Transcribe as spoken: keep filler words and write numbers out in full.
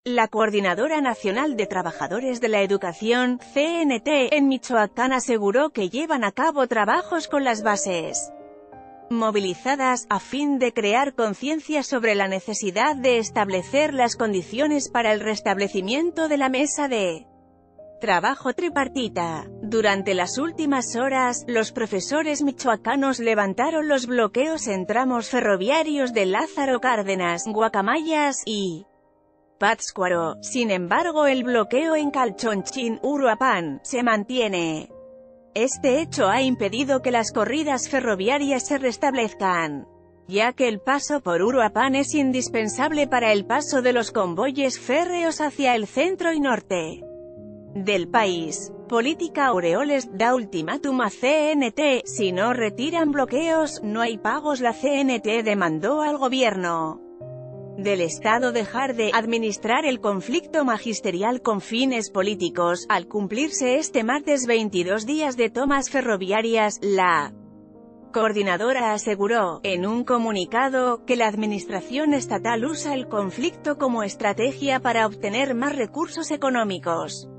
La Coordinadora Nacional de Trabajadores de la Educación, C N T, en Michoacán aseguró que llevan a cabo trabajos con las bases movilizadas, a fin de crear conciencia sobre la necesidad de establecer las condiciones para el restablecimiento de la mesa de trabajo tripartita. Durante las últimas horas, los profesores michoacanos levantaron los bloqueos en tramos ferroviarios de Lázaro Cárdenas, Guacamayas y Pátzcuaro. Sin embargo, el bloqueo en Calchonchín, Uruapan, se mantiene. Este hecho ha impedido que las corridas ferroviarias se restablezcan, ya que el paso por Uruapan es indispensable para el paso de los convoyes férreos hacia el centro y norte del país. Política Aureoles da ultimátum a C N T, si no retiran bloqueos, no hay pagos. La C N T demandó al gobierno del Estado dejar de administrar el conflicto magisterial con fines políticos. Al cumplirse este martes veintidós días de tomas ferroviarias, la coordinadora aseguró, en un comunicado, que la administración estatal usa el conflicto como estrategia para obtener más recursos económicos.